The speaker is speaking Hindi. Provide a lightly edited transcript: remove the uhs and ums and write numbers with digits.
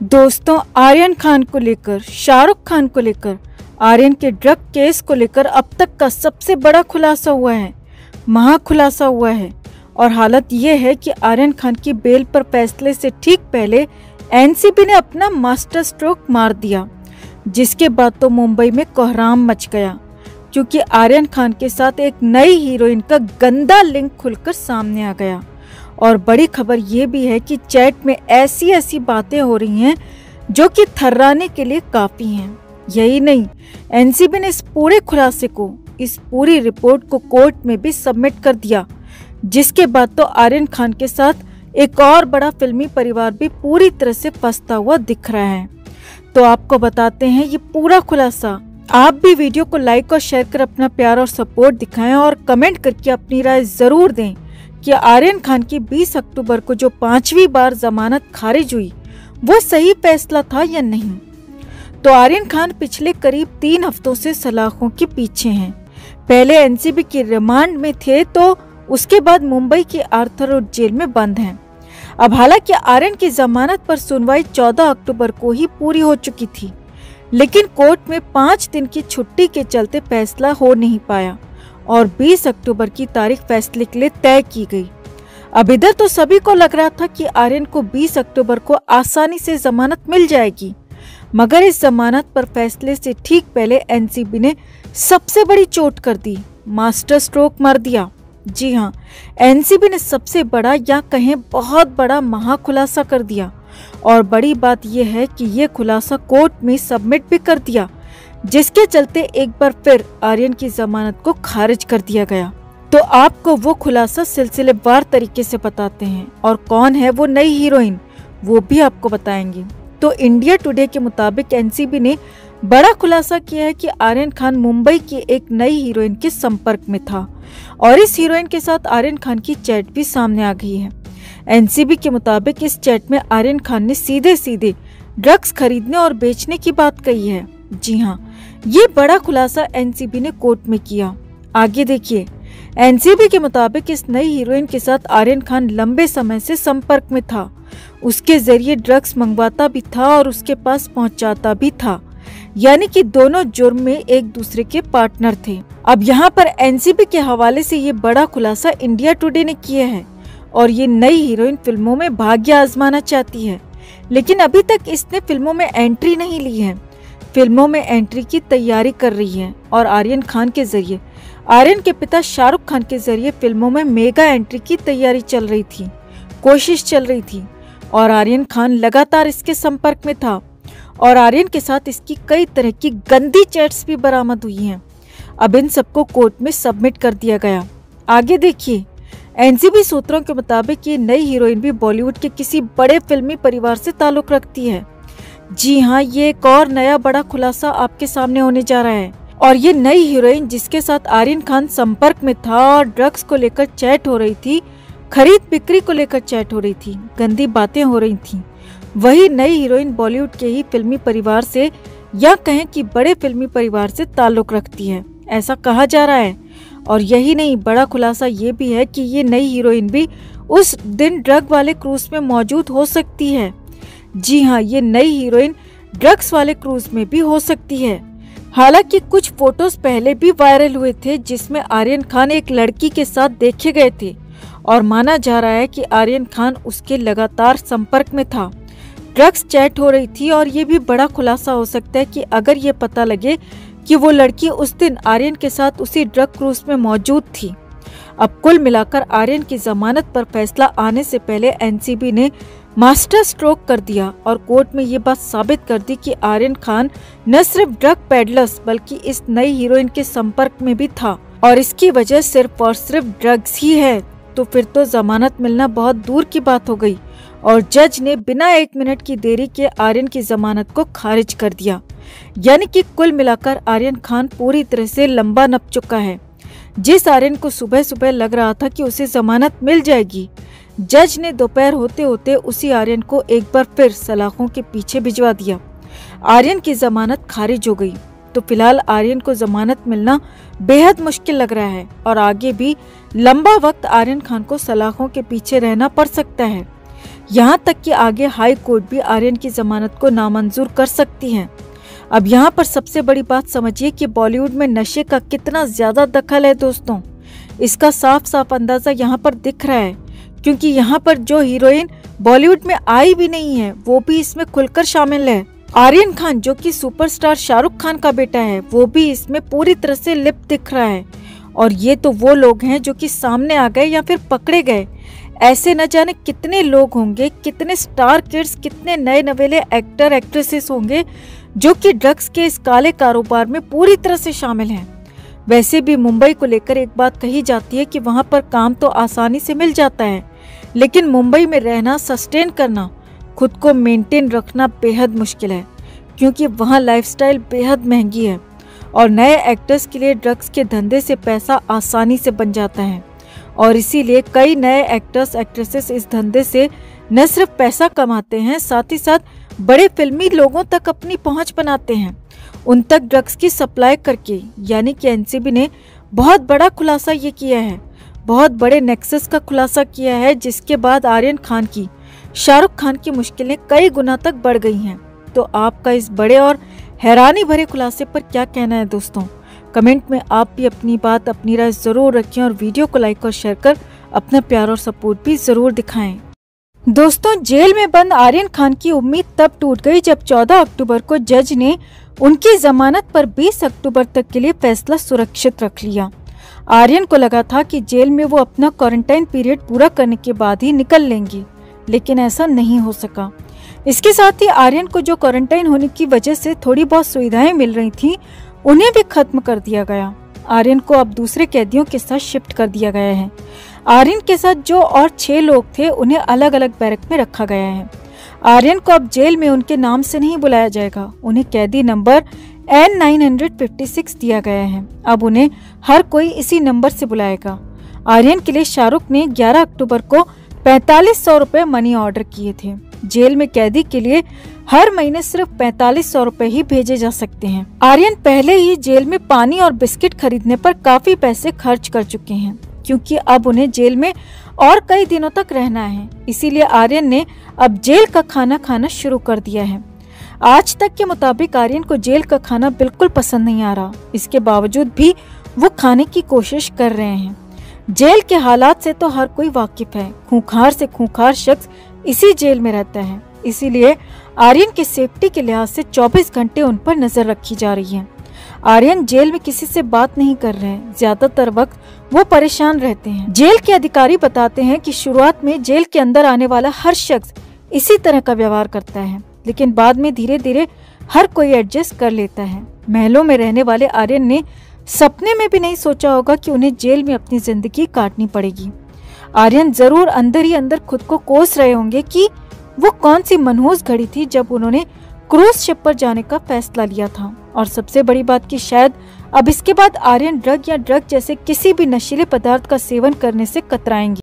दोस्तों, आर्यन खान को लेकर, शाहरुख खान को लेकर, आर्यन के ड्रग केस को लेकर अब तक का सबसे बड़ा खुलासा हुआ है, महाखुलासा हुआ है। और हालत ये है कि आर्यन खान की बेल पर फैसले से ठीक पहले एनसीबी ने अपना मास्टर स्ट्रोक मार दिया, जिसके बाद तो मुंबई में कोहराम मच गया, क्योंकि आर्यन खान के साथ एक नई हीरोइन का गंदा लिंक खुलकर सामने आ गया। और बड़ी खबर ये भी है कि चैट में ऐसी ऐसी बातें हो रही हैं जो कि थर्राने के लिए काफ़ी हैं। यही नहीं, एनसीबी ने इस पूरे खुलासे को, इस पूरी रिपोर्ट को कोर्ट में भी सबमिट कर दिया, जिसके बाद तो आर्यन खान के साथ एक और बड़ा फिल्मी परिवार भी पूरी तरह से फंसता हुआ दिख रहा है। तो आपको बताते हैं ये पूरा खुलासा। आप भी वीडियो को लाइक और शेयर कर अपना प्यार और सपोर्ट दिखाएं और कमेंट करके अपनी राय जरूर दें कि आर्यन खान की 20 अक्टूबर को जो 5वीं बार जमानत खारिज हुई वो सही फैसला था या नहीं। तो आर्यन खान पिछले करीब 3 हफ्तों से सलाखों के पीछे हैं। पहले एनसीबी की रिमांड में थे, तो उसके बाद मुंबई की आर्थर रोड जेल में बंद हैं। अब हालांकि आर्यन की जमानत पर सुनवाई 14 अक्टूबर को ही पूरी हो चुकी थी, लेकिन कोर्ट में 5 दिन की छुट्टी के चलते फैसला हो नहीं पाया और 20 अक्टूबर की तारीख फैसले के लिए तय की गई। अब इधर तो सभी को लग रहा था कि आर्यन को 20 अक्टूबर को आसानी से जमानत मिल जाएगी, मगर इस जमानत पर फैसले से ठीक पहले एनसीबी ने सबसे बड़ी चोट कर दी, मास्टर स्ट्रोक मार दिया। जी हाँ, एनसीबी ने सबसे बड़ा या कहें बहुत बड़ा महाखुलासा कर दिया। और बड़ी बात यह है कि ये खुलासा कोर्ट में सबमिट भी कर दिया, जिसके चलते एक बार फिर आर्यन की जमानत को खारिज कर दिया गया। तो आपको वो खुलासा सिलसिलेवार तरीके से बताते हैं, और कौन है वो नई हीरोइन वो भी आपको बताएंगे। तो इंडिया टुडे के मुताबिक एनसीबी ने बड़ा खुलासा किया है कि आर्यन खान मुंबई की एक नई हीरोइन के संपर्क में था, और इस हीरोइन के साथ आर्यन खान की चैट भी सामने आ गई है। एनसीबी के मुताबिक इस चैट में आर्यन खान ने सीधे सीधे ड्रग्स खरीदने और बेचने की बात कही है। जी हाँ, ये बड़ा खुलासा एनसीबी ने कोर्ट में किया। आगे देखिए, एनसीबी के मुताबिक इस नई हीरोइन के साथ आर्यन खान लंबे समय से संपर्क में था, उसके जरिए ड्रग्स मंगवाता भी था और उसके पास पहुंचाता भी था, यानी कि दोनों जुर्म में एक दूसरे के पार्टनर थे। अब यहाँ पर एनसीबी के हवाले से ये बड़ा खुलासा इंडिया टुडे ने किया है, और ये नई हीरोइन फिल्मों में भाग्य आजमाना चाहती है, लेकिन अभी तक इसने फिल्मों में एंट्री नहीं ली है। फिल्मों में एंट्री की तैयारी कर रही है, और आर्यन खान के जरिए, आर्यन के पिता शाहरुख खान के जरिए फिल्मों में मेगा एंट्री की तैयारी चल रही थी, कोशिश चल रही थी, और आर्यन खान लगातार इसके संपर्क में था, और आर्यन के साथ इसकी कई तरह की गंदी चैट्स भी बरामद हुई हैं। अब इन सबको कोर्ट में सबमिट कर दिया गया। आगे देखिए, एनसीबी सूत्रों के मुताबिक ये नई हीरोइन भी बॉलीवुड के किसी बड़े फिल्मी परिवार से ताल्लुक रखती है। जी हाँ, ये एक और नया बड़ा खुलासा आपके सामने होने जा रहा है। और ये नई हीरोइन जिसके साथ आर्यन खान संपर्क में था और ड्रग्स को लेकर चैट हो रही थी, खरीद बिक्री को लेकर चैट हो रही थी, गंदी बातें हो रही थी, वही नई हीरोइन बॉलीवुड के ही फिल्मी परिवार से, या कहें कि बड़े फिल्मी परिवार से ताल्लुक रखती है, ऐसा कहा जा रहा है। और यही नहीं, बड़ा खुलासा ये भी है कि ये नई हीरोइन भी उस दिन ड्रग वाले क्रूज में मौजूद हो सकती है। जी हाँ, ये नई हीरोइन ड्रग्स वाले क्रूज में भी हो सकती है। हालांकि कुछ फोटोज पहले भी वायरल हुए थे, जिसमें आर्यन खान एक लड़की के साथ देखे गए थे, और माना जा रहा है कि आर्यन खान उसके लगातार संपर्क में था, ड्रग्स चैट हो रही थी। और ये भी बड़ा खुलासा हो सकता है कि अगर ये पता लगे कि वो लड़की उस दिन आर्यन के साथ उसी ड्रग क्रूज में मौजूद थी। अब कुल मिलाकर आर्यन की जमानत पर फैसला आने से पहले एनसीबी ने मास्टर स्ट्रोक कर दिया, और कोर्ट में ये बात साबित कर दी कि आर्यन खान न सिर्फ ड्रग पेडलर्स बल्कि इस नई हीरोइन के संपर्क में भी था, और इसकी वजह सिर्फ और सिर्फ ड्रग्स ही है। तो फिर तो जमानत मिलना बहुत दूर की बात हो गई, और जज ने बिना 1 मिनट की देरी के आर्यन की जमानत को खारिज कर दिया। यानी कि कुल मिलाकर आर्यन खान पूरी तरह से लंबा नप चुका है। जिस आर्यन को सुबह सुबह लग रहा था कि उसे जमानत मिल जाएगी, जज ने दोपहर होते होते उसी आर्यन को एक बार फिर सलाखों के पीछे भिजवा दिया। आर्यन की जमानत खारिज हो गई। तो फिलहाल आर्यन को जमानत मिलना बेहद मुश्किल लग रहा है, और आगे भी लंबा वक्त आर्यन खान को सलाखों के पीछे रहना पड़ सकता है। यहाँ तक कि आगे हाई कोर्ट भी आर्यन की जमानत को नामंजूर कर सकती है। अब यहाँ पर सबसे बड़ी बात समझिए कि बॉलीवुड में नशे का कितना ज्यादा दखल है दोस्तों। इसका साफ साफ अंदाजा यहाँ पर दिख रहा है, क्योंकि यहाँ पर जो हीरोइन बॉलीवुड में आई भी नहीं है वो भी इसमें खुलकर शामिल है। आर्यन खान जो कि सुपरस्टार शाहरुख खान का बेटा है, वो भी इसमें पूरी तरह से लिप्त दिख रहा है। और ये तो वो लोग हैं जो कि सामने आ गए या फिर पकड़े गए। ऐसे न जाने कितने लोग होंगे, कितने स्टार किड्स, कितने नए नवेले एक्टर एक्ट्रेसेस होंगे जो कि ड्रग्स के इस काले कारोबार में पूरी तरह से शामिल हैं। वैसे भी मुंबई को लेकर एक बात कही जाती है कि वहाँ पर काम तो आसानी से मिल जाता है, लेकिन मुंबई में रहना, सस्टेन करना, खुद को मेंटेन रखना बेहद मुश्किल है, क्योंकि वहाँ लाइफस्टाइल बेहद महंगी है और नए एक्टर्स के लिए ड्रग्स के धंधे से पैसा आसानी से बन जाता है। और इसीलिए कई नए एक्टर्स एक्ट्रेसेस इस धंधे से न सिर्फ पैसा कमाते हैं, साथ ही साथ बड़े फिल्मी लोगों तक अपनी पहुंच बनाते हैं, उन तक ड्रग्स की सप्लाई करके। यानी कि एनसीबी ने बहुत बड़ा खुलासा ये किया है, बहुत बड़े नेक्सस का खुलासा किया है, जिसके बाद आर्यन खान की, शाहरुख खान की मुश्किलें कई गुना तक बढ़ गई हैं। तो आपका इस बड़े और हैरानी भरे खुलासे पर क्या कहना है दोस्तों? कमेंट में आप भी अपनी बात, अपनी राय जरूर रखें और वीडियो को लाइक और शेयर कर अपना प्यार और सपोर्ट भी जरूर दिखाएं। दोस्तों, जेल में बंद आर्यन खान की उम्मीद तब टूट गई जब 14 अक्टूबर को जज ने उनकी जमानत पर 20 अक्टूबर तक के लिए फैसला सुरक्षित रख लिया। आर्यन को लगा था कि जेल में वो अपना क्वारंटाइन पीरियड पूरा करने के बाद ही निकल लेंगी, लेकिन ऐसा नहीं हो सका। इसके साथ ही आर्यन को जो क्वारंटाइन होने की वजह से थोड़ी बहुत सुविधाएं मिल रही थी, उन्हें भी खत्म कर दिया गया। आर्यन को अब दूसरे कैदियों के साथ शिफ्ट कर दिया गया है। आर्यन के साथ जो और 6 लोग थे उन्हें अलग अलग बैरक में रखा गया है। आर्यन को अब जेल में उनके नाम से नहीं बुलाया जाएगा, उन्हें कैदी नंबर N956 दिया गया है। अब उन्हें हर कोई इसी नंबर से बुलाएगा। आर्यन के लिए शाहरुख ने 11 अक्टूबर को 4500 रुपए मनी ऑर्डर किए थे। जेल में कैदी के लिए हर महीने सिर्फ 4500 रुपए ही भेजे जा सकते हैं। आर्यन पहले ही जेल में पानी और बिस्किट खरीदने पर काफी पैसे खर्च कर चुके हैं, क्योंकि अब उन्हें जेल में और कई दिनों तक रहना है। इसीलिए आर्यन ने अब जेल का खाना खाना शुरू कर दिया है। आज तक के मुताबिक आर्यन को जेल का खाना बिल्कुल पसंद नहीं आ रहा। इसके बावजूद भी वो खाने की कोशिश कर रहे हैं। जेल के हालात से तो हर कोई वाकिफ है। खूंखार से खूंखार शख्स इसी जेल में रहता है, इसीलिए आर्यन की सेफ्टी के लिहाज से 24 घंटे उन पर नजर रखी जा रही है। आर्यन जेल में किसी से बात नहीं कर रहे हैं, ज्यादातर वक्त वो परेशान रहते हैं। जेल के अधिकारी बताते हैं कि शुरुआत में जेल के अंदर आने वाला हर शख्स इसी तरह का व्यवहार करता है, लेकिन बाद में धीरे धीरे हर कोई एडजस्ट कर लेता है। महलों में रहने वाले आर्यन ने सपने में भी नहीं सोचा होगा कि उन्हें जेल में अपनी जिंदगी काटनी पड़ेगी। आर्यन जरूर अंदर ही अंदर खुद को कोस रहे होंगे कि वो कौन सी मनहूस घड़ी थी जब उन्होंने क्रूज शिप पर जाने का फैसला लिया था। और सबसे बड़ी बात कि शायद अब इसके बाद आर्यन ड्रग या ड्रग जैसे किसी भी नशीले पदार्थ का सेवन करने से कतराएंगे।